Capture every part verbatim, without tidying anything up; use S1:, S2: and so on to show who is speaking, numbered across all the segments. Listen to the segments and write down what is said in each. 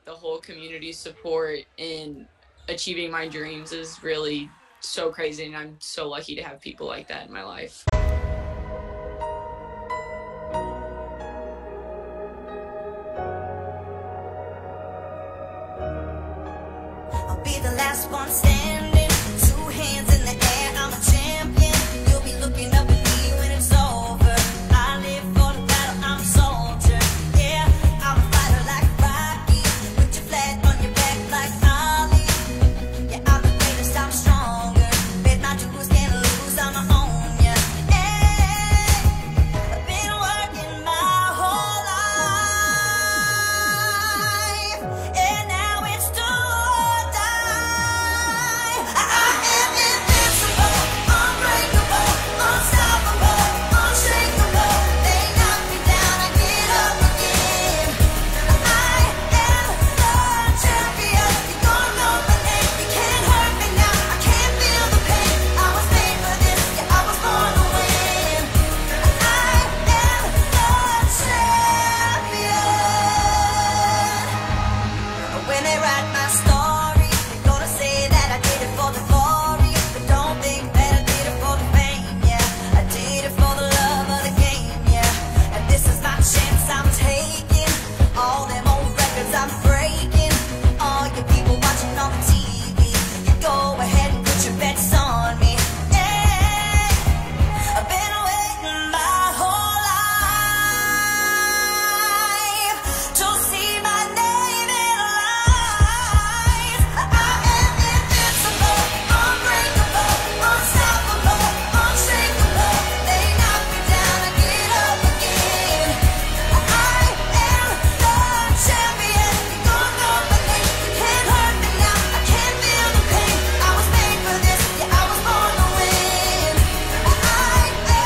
S1: the whole community support in achieving my dreams is really so crazy, and I'm so lucky to have people like that in my life.
S2: I'll be the last one standing, two hands in the air, I'm a champion. You'll be looking up at me when it's over. I live for the battle, I'm a soldier. Yeah, I'm a fighter like Rocky, with your flag on your back like Ali. Yeah, I'm the greatest, I'm stronger. Bet my dues can't lose, I'ma own ya. Hey, I've been working my whole life, and now it's do or die. I am invincible, unbreakable, unstoppable, unshakable. They knock me down, I get up again. I am the champion. You're gonna know my name. You can't hurt me now. I can't feel the pain. I was made for this. Yeah, I was born to win. I am the champion. When they write my story, they're gonna say that I did it for the glory. But don't think that I did it for the fame, yeah. I did it for the love of the game, yeah. And this is my chance I'm taking. All them old records I'm breaking. All you people watching on the T V, you go ahead and put your bets on me. Yeah, I've been waiting my whole life to see my name in lights. I am invincible, unbreakable, unstoppable, unshakable. They knock me down, I get up again. I am the champion. You're gonna know my name. You can't hurt me now. I can't feel the pain. I was made for this. Yeah, I was born to win. I am the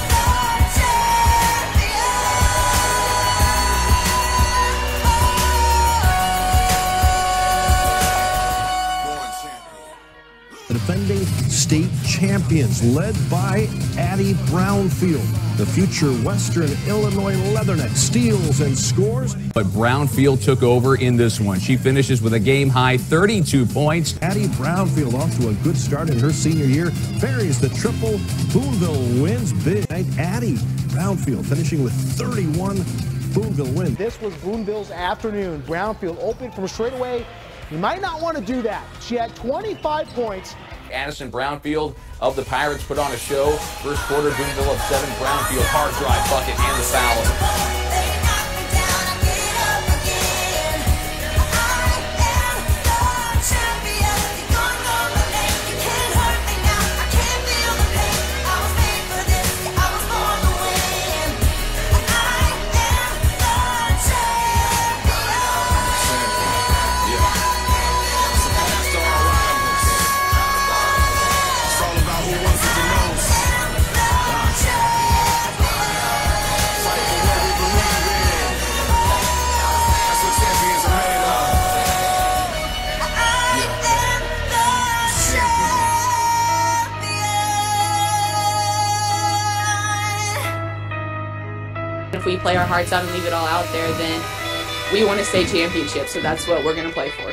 S2: champion.
S3: The defending state champions, led by Addi Brownfield. The future Western Illinois Leatherneck steals and scores.
S4: But Brownfield took over in this one. She finishes with a game-high thirty-two points.
S3: Addi Brownfield off to a good start in her senior year. Buries the triple. Boonville wins big. Addi Brownfield finishing with thirty-one Boonville wins.
S5: This was Boonville's afternoon. Brownfield opened from straight away. You might not want to do that. She had twenty-five points.
S4: Addison Brownfield of the Pirates put on a show. First quarter, Boonville up seven. Brownfield hard drive bucket and the foul.
S2: They knock me down, I get up again. I am the champion. You're gonna know my name. You can't hurt me now. I can't feel the pain. I was made for this. Yeah, I was born to win. I am the champion.
S1: If we play our hearts out and leave it all out there, then we want to stay championship, so that's what we're going to play for.